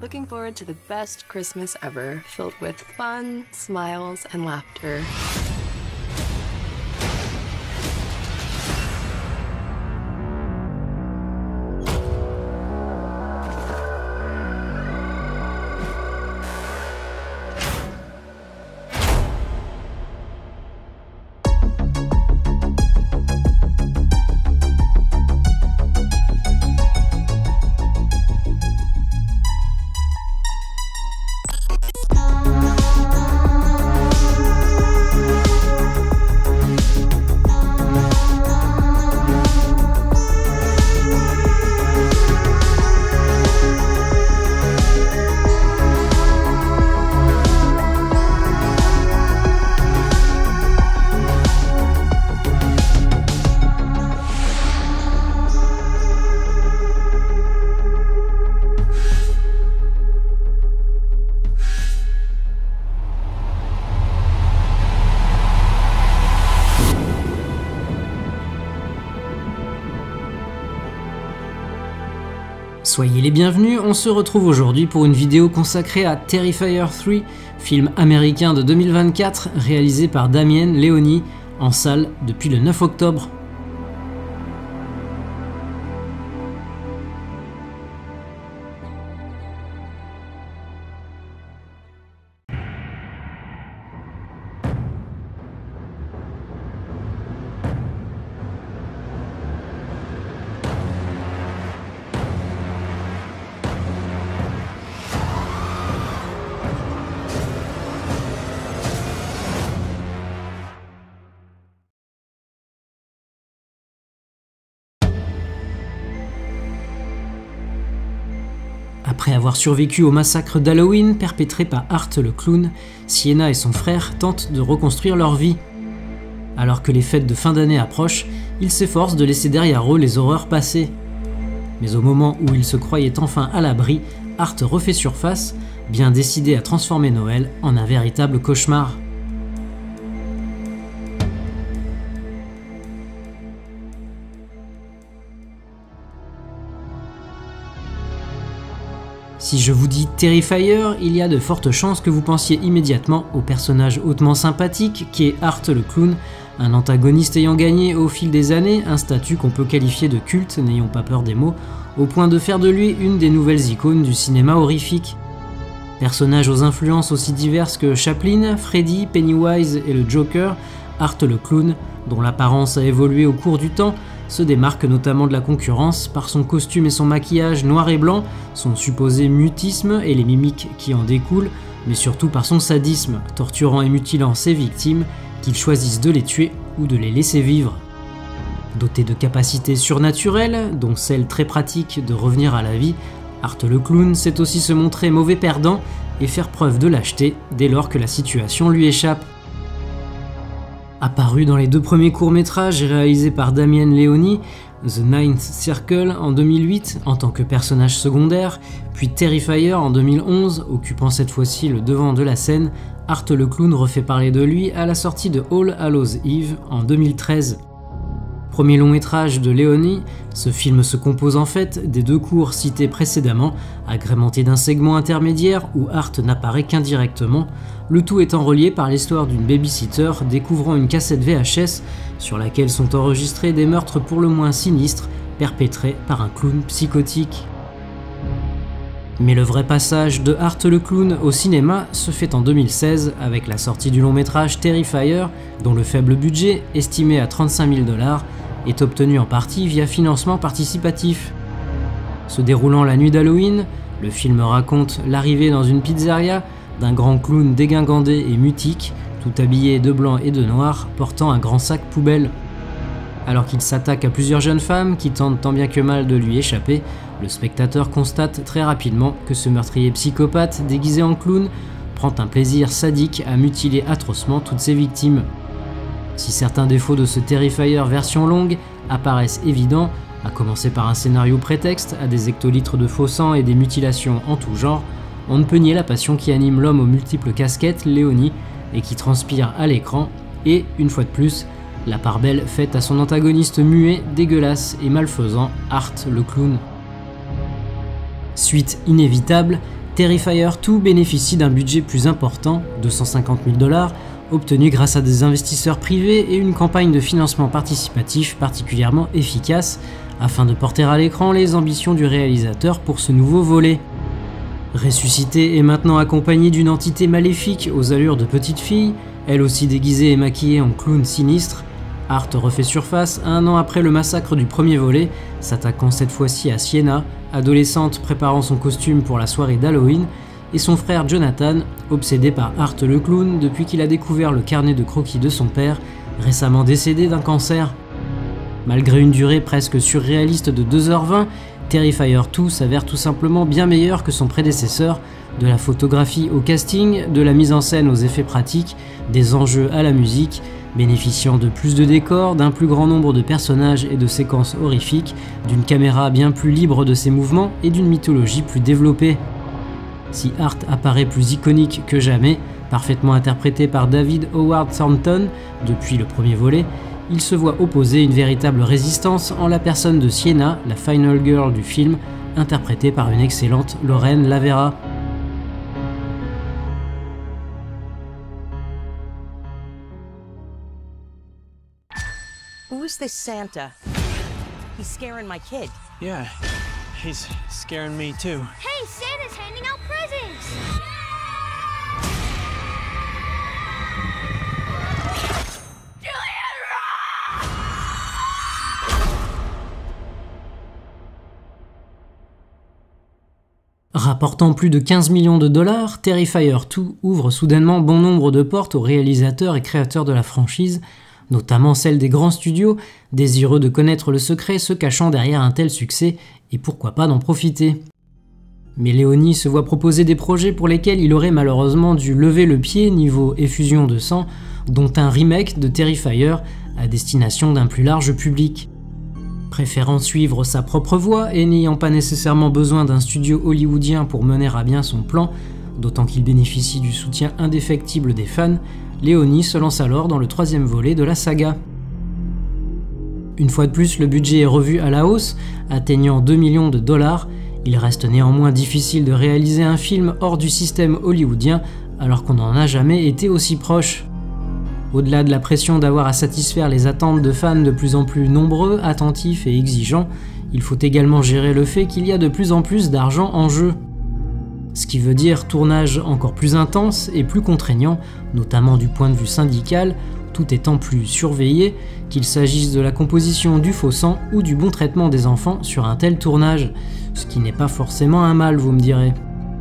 Looking forward to the best Christmas ever, filled with fun, smiles, and laughter. Soyez les bienvenus, on se retrouve aujourd'hui pour une vidéo consacrée à Terrifier 3, film américain de 2024 réalisé par Damien Leone, en salle depuis le 9 octobre. Après avoir survécu au massacre d'Halloween perpétré par Art le clown, Sienna et son frère tentent de reconstruire leur vie. Alors que les fêtes de fin d'année approchent, ils s'efforcent de laisser derrière eux les horreurs passées. Mais au moment où ils se croyaient enfin à l'abri, Art refait surface, bien décidé à transformer Noël en un véritable cauchemar. Si je vous dis Terrifier, il y a de fortes chances que vous pensiez immédiatement au personnage hautement sympathique qui est Art le clown, un antagoniste ayant gagné au fil des années un statut qu'on peut qualifier de culte, n'ayons pas peur des mots, au point de faire de lui une des nouvelles icônes du cinéma horrifique. Personnage aux influences aussi diverses que Chaplin, Freddy, Pennywise et le Joker, Art le clown, dont l'apparence a évolué au cours du temps, se démarque notamment de la concurrence par son costume et son maquillage noir et blanc, son supposé mutisme et les mimiques qui en découlent, mais surtout par son sadisme, torturant et mutilant ses victimes, qu'ils choisissent de les tuer ou de les laisser vivre. Doté de capacités surnaturelles, dont celle très pratique de revenir à la vie, Art le clown sait aussi se montrer mauvais perdant et faire preuve de lâcheté dès lors que la situation lui échappe. Apparu dans les deux premiers courts-métrages réalisés par Damien Leone, The Ninth Circle en 2008 en tant que personnage secondaire, puis Terrifier en 2011, occupant cette fois-ci le devant de la scène, Art le clown refait parler de lui à la sortie de All Hallows Eve en 2013. Premier long métrage de Leone, ce film se compose en fait des deux courts cités précédemment, agrémentés d'un segment intermédiaire où Art n'apparaît qu'indirectement, le tout étant relié par l'histoire d'une babysitter découvrant une cassette VHS sur laquelle sont enregistrés des meurtres pour le moins sinistres perpétrés par un clown psychotique. Mais le vrai passage de Art le clown au cinéma se fait en 2016 avec la sortie du long métrage Terrifier, dont le faible budget, estimé à 35 000 $, est obtenu en partie via financement participatif. Se déroulant la nuit d'Halloween, le film raconte l'arrivée dans une pizzeria d'un grand clown dégingandé et mutique, tout habillé de blanc et de noir, portant un grand sac poubelle. Alors qu'il s'attaque à plusieurs jeunes femmes qui tentent tant bien que mal de lui échapper, le spectateur constate très rapidement que ce meurtrier psychopathe déguisé en clown prend un plaisir sadique à mutiler atrocement toutes ses victimes. Si certains défauts de ce Terrifier version longue apparaissent évidents, à commencer par un scénario prétexte à des hectolitres de faux sang et des mutilations en tout genre, on ne peut nier la passion qui anime l'homme aux multiples casquettes, Leone, et qui transpire à l'écran, et, une fois de plus, la part belle faite à son antagoniste muet, dégueulasse et malfaisant, Art le clown. Suite inévitable, Terrifier 2 bénéficie d'un budget plus important, 250 000 $, obtenu grâce à des investisseurs privés et une campagne de financement participatif particulièrement efficace, afin de porter à l'écran les ambitions du réalisateur pour ce nouveau volet. Ressuscité est maintenant accompagné d'une entité maléfique aux allures de petite fille, elle aussi déguisée et maquillée en clown sinistre. Art refait surface 1 an après le massacre du premier volet, s'attaquant cette fois-ci à Sienna, adolescente préparant son costume pour la soirée d'Halloween, et son frère Jonathan, obsédé par Art le clown depuis qu'il a découvert le carnet de croquis de son père, récemment décédé d'un cancer. Malgré une durée presque surréaliste de 2h20, Terrifier 2 s'avère tout simplement bien meilleur que son prédécesseur, de la photographie au casting, de la mise en scène aux effets pratiques, des enjeux à la musique, bénéficiant de plus de décors, d'un plus grand nombre de personnages et de séquences horrifiques, d'une caméra bien plus libre de ses mouvements et d'une mythologie plus développée. Si Art apparaît plus iconique que jamais, parfaitement interprété par David Howard Thornton depuis le premier volet, il se voit opposer une véritable résistance en la personne de Sienna, la final girl du film, interprétée par une excellente Lorraine Lavera. Who's this Santa? He's scaring my kid. Yeah, he's scaring me too. Hey, Santa's handing out presents! Rapportant plus de 15 millions de $, Terrifier 2 ouvre soudainement bon nombre de portes aux réalisateurs et créateurs de la franchise, notamment celles des grands studios, désireux de connaître le secret se cachant derrière un tel succès, et pourquoi pas d'en profiter. Mais Leoni se voit proposer des projets pour lesquels il aurait malheureusement dû lever le pied niveau effusion de sang, dont un remake de Terrifier à destination d'un plus large public. Préférant suivre sa propre voie et n'ayant pas nécessairement besoin d'un studio hollywoodien pour mener à bien son plan, d'autant qu'il bénéficie du soutien indéfectible des fans, Leoni se lance alors dans le 3e volet de la saga. Une fois de plus, le budget est revu à la hausse, atteignant 2 millions de $. Il reste néanmoins difficile de réaliser un film hors du système hollywoodien, alors qu'on n'en a jamais été aussi proche. Au-delà de la pression d'avoir à satisfaire les attentes de fans de plus en plus nombreux, attentifs et exigeants, il faut également gérer le fait qu'il y a de plus en plus d'argent en jeu. Ce qui veut dire tournage encore plus intense et plus contraignant, notamment du point de vue syndical, tout étant plus surveillé, qu'il s'agisse de la composition du faux sang ou du bon traitement des enfants sur un tel tournage, ce qui n'est pas forcément un mal, vous me direz.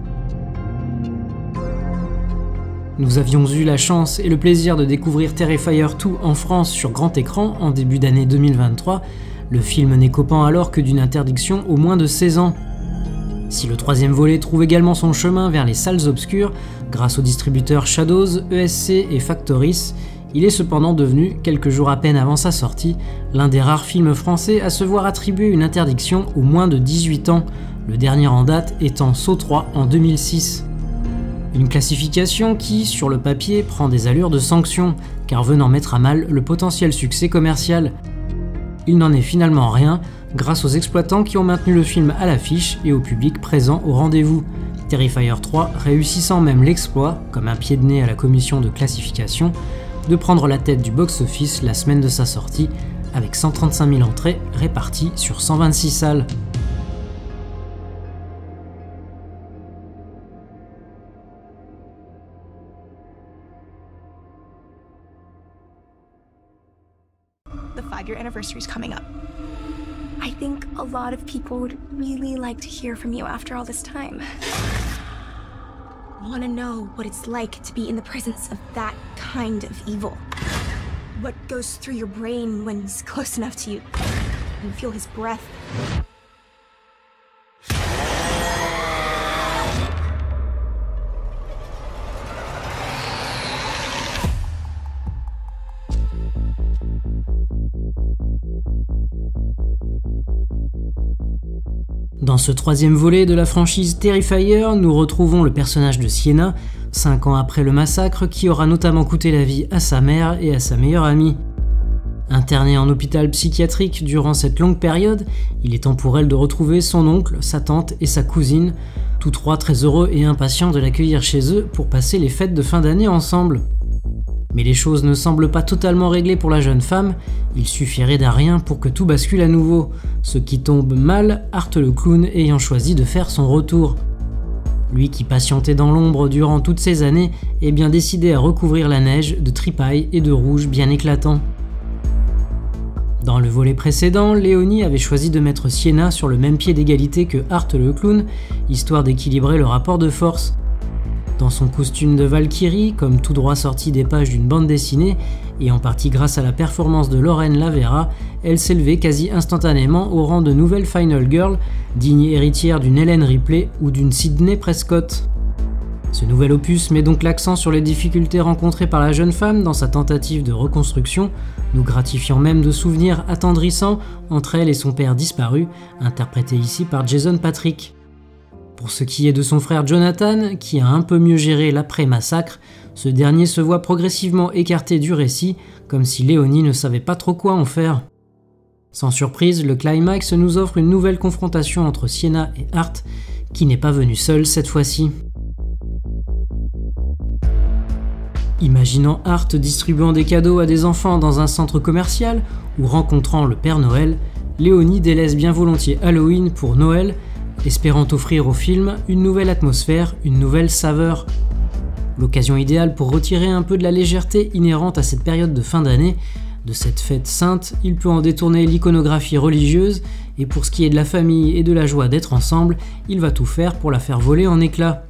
Nous avions eu la chance et le plaisir de découvrir Terrifier 2 en France sur grand écran en début d'année 2023, le film n'écopant alors que d'une interdiction au moins de 16 ans. Si le 3e volet trouve également son chemin vers les salles obscures, grâce aux distributeurs Shadows, ESC et Factoris, il est cependant devenu, quelques jours à peine avant sa sortie, l'un des rares films français à se voir attribuer une interdiction aux moins de 18 ans, le dernier en date étant Saw 3 en 2006. Une classification qui, sur le papier, prend des allures de sanction, car venant mettre à mal le potentiel succès commercial. Il n'en est finalement rien, grâce aux exploitants qui ont maintenu le film à l'affiche et au public présent au rendez-vous. Terrifier 3 réussissant même l'exploit, comme un pied de nez à la commission de classification, de prendre la tête du box-office la semaine de sa sortie, avec 135 000 entrées réparties sur 126 salles. The 5-year anniversary is coming up. I think a lot of people would really like to hear from you after all this time. Want to know what it's like to be in the presence of that kind of evil. What goes through your brain when he's close enough to you. You feel his breath. Dans ce 3e volet de la franchise Terrifier, nous retrouvons le personnage de Sienna, 5 ans après le massacre, qui aura notamment coûté la vie à sa mère et à sa meilleure amie. Internée en hôpital psychiatrique durant cette longue période, il est temps pour elle de retrouver son oncle, sa tante et sa cousine, tous trois très heureux et impatients de l'accueillir chez eux pour passer les fêtes de fin d'année ensemble. Mais les choses ne semblent pas totalement réglées pour la jeune femme, il suffirait d'un rien pour que tout bascule à nouveau, ce qui tombe mal, Art le clown ayant choisi de faire son retour. Lui qui patientait dans l'ombre durant toutes ces années est bien décidé à recouvrir la neige de tripaille et de rouge bien éclatants. Dans le volet précédent, Léonie avait choisi de mettre Sienna sur le même pied d'égalité que Art le clown, histoire d'équilibrer le rapport de force. Dans son costume de Valkyrie, comme tout droit sorti des pages d'une bande dessinée, et en partie grâce à la performance de Lauren Lavera, elle s'élevait quasi instantanément au rang de nouvelle Final Girl, digne héritière d'une Ellen Ripley ou d'une Sydney Prescott. Ce nouvel opus met donc l'accent sur les difficultés rencontrées par la jeune femme dans sa tentative de reconstruction, nous gratifiant même de souvenirs attendrissants entre elle et son père disparu, interprété ici par Jason Patric. Pour ce qui est de son frère Jonathan, qui a un peu mieux géré l'après-massacre, ce dernier se voit progressivement écarté du récit, comme si Léonie ne savait pas trop quoi en faire. Sans surprise, le climax nous offre une nouvelle confrontation entre Sienna et Art, qui n'est pas venue seule cette fois-ci. Imaginant Art distribuant des cadeaux à des enfants dans un centre commercial ou rencontrant le Père Noël, Léonie délaisse bien volontiers Halloween pour Noël, espérant offrir au film une nouvelle atmosphère, une nouvelle saveur. L'occasion idéale pour retirer un peu de la légèreté inhérente à cette période de fin d'année. De cette fête sainte, il peut en détourner l'iconographie religieuse, et pour ce qui est de la famille et de la joie d'être ensemble, il va tout faire pour la faire voler en éclats.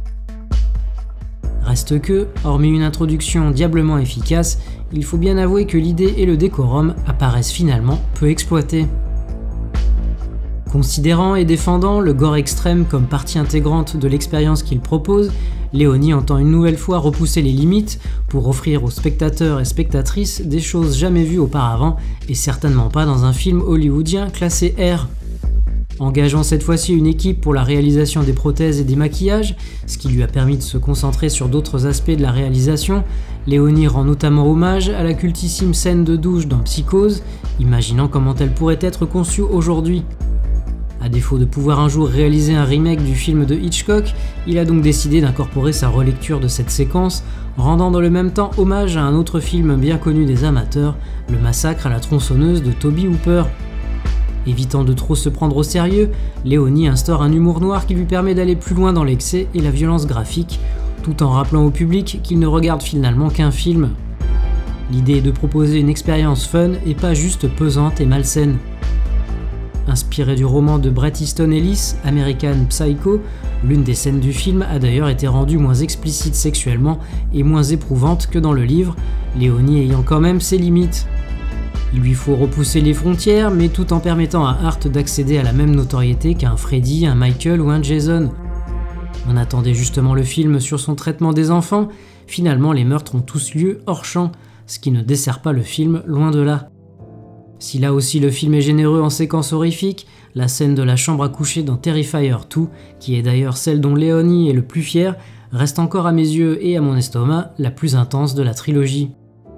Reste que, hormis une introduction diablement efficace, il faut bien avouer que l'idée et le décorum apparaissent finalement peu exploités. Considérant et défendant le gore extrême comme partie intégrante de l'expérience qu'il propose, Léonie entend une nouvelle fois repousser les limites pour offrir aux spectateurs et spectatrices des choses jamais vues auparavant et certainement pas dans un film hollywoodien classé R. Engageant cette fois-ci une équipe pour la réalisation des prothèses et des maquillages, ce qui lui a permis de se concentrer sur d'autres aspects de la réalisation, Léonie rend notamment hommage à la cultissime scène de douche dans Psychose, imaginant comment elle pourrait être conçue aujourd'hui. À défaut de pouvoir un jour réaliser un remake du film de Hitchcock, il a donc décidé d'incorporer sa relecture de cette séquence, rendant dans le même temps hommage à un autre film bien connu des amateurs, Le massacre à la tronçonneuse de Tobe Hooper. Évitant de trop se prendre au sérieux, Léonie instaure un humour noir qui lui permet d'aller plus loin dans l'excès et la violence graphique, tout en rappelant au public qu'il ne regarde finalement qu'un film. L'idée est de proposer une expérience fun et pas juste pesante et malsaine. Inspiré du roman de Bret Easton Ellis, American Psycho, l'une des scènes du film a d'ailleurs été rendue moins explicite sexuellement et moins éprouvante que dans le livre, Léonie ayant quand même ses limites. Il lui faut repousser les frontières, mais tout en permettant à Art d'accéder à la même notoriété qu'un Freddy, un Michael ou un Jason. On attendait justement le film sur son traitement des enfants, finalement les meurtres ont tous lieu hors champ, ce qui ne dessert pas le film, loin de là. Si là aussi le film est généreux en séquences horrifiques, la scène de la chambre à coucher dans Terrifier 2, qui est d'ailleurs celle dont Léonie est le plus fier, reste encore à mes yeux et à mon estomac la plus intense de la trilogie.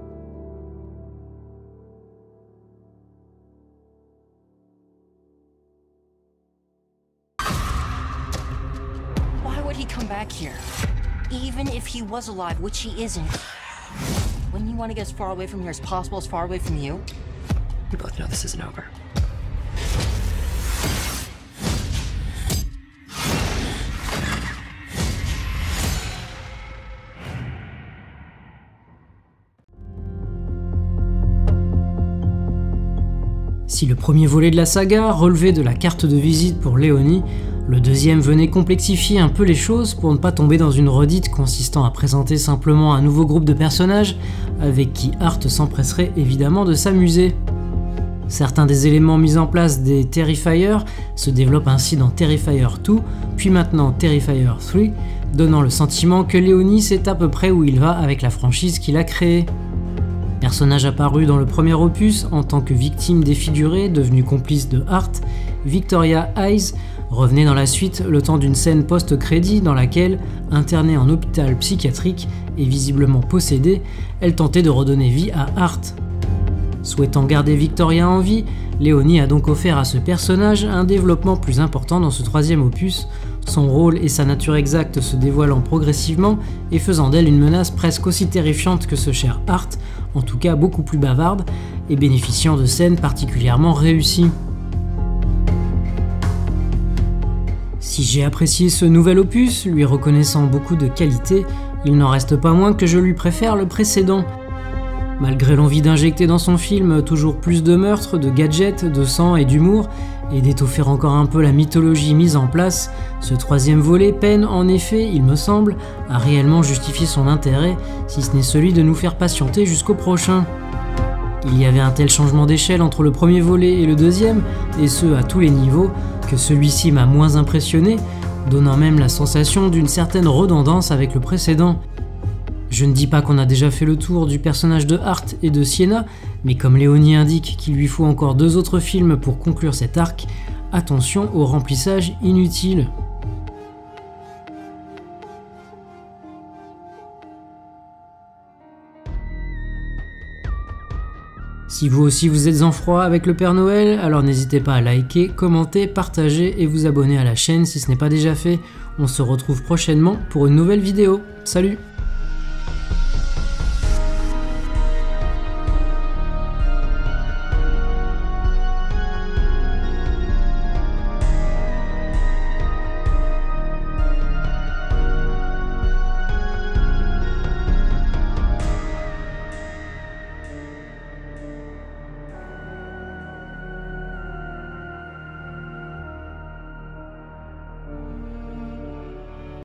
Why would he come back here? Even if he was alive, which he isn't. Wouldn't you want to get as far away from here as possible, as far away from you? We both know this isn't over. Si le premier volet de la saga relevait de la carte de visite pour Léonie, le deuxième venait complexifier un peu les choses pour ne pas tomber dans une redite consistant à présenter simplement un nouveau groupe de personnages avec qui Art s'empresserait évidemment de s'amuser. Certains des éléments mis en place des Terrifier se développent ainsi dans Terrifier 2, puis maintenant Terrifier 3, donnant le sentiment que Léonie sait à peu près où il va avec la franchise qu'il a créée. Personnage apparu dans le premier opus en tant que victime défigurée devenue complice de Art, Victoria Hayes revenait dans la suite le temps d'une scène post-crédit dans laquelle, internée en hôpital psychiatrique et visiblement possédée, elle tentait de redonner vie à Art. Souhaitant garder Victoria en vie, Léonie a donc offert à ce personnage un développement plus important dans ce troisième opus, son rôle et sa nature exacte se dévoilant progressivement et faisant d'elle une menace presque aussi terrifiante que ce cher Hart, en tout cas beaucoup plus bavarde, et bénéficiant de scènes particulièrement réussies. Si j'ai apprécié ce nouvel opus, lui reconnaissant beaucoup de qualités, il n'en reste pas moins que je lui préfère le précédent. Malgré l'envie d'injecter dans son film toujours plus de meurtres, de gadgets, de sang et d'humour, et d'étoffer encore un peu la mythologie mise en place, ce troisième volet peine en effet, il me semble, à réellement justifier son intérêt, si ce n'est celui de nous faire patienter jusqu'au prochain. Il y avait un tel changement d'échelle entre le premier volet et le deuxième, et ce à tous les niveaux, que celui-ci m'a moins impressionné, donnant même la sensation d'une certaine redondance avec le précédent. Je ne dis pas qu'on a déjà fait le tour du personnage de Hart et de Sienna, mais comme Leoni indique qu'il lui faut encore 2 autres films pour conclure cet arc, attention au remplissage inutile. Si vous aussi vous êtes en froid avec le Père Noël, alors n'hésitez pas à liker, commenter, partager et vous abonner à la chaîne si ce n'est pas déjà fait. On se retrouve prochainement pour une nouvelle vidéo. Salut!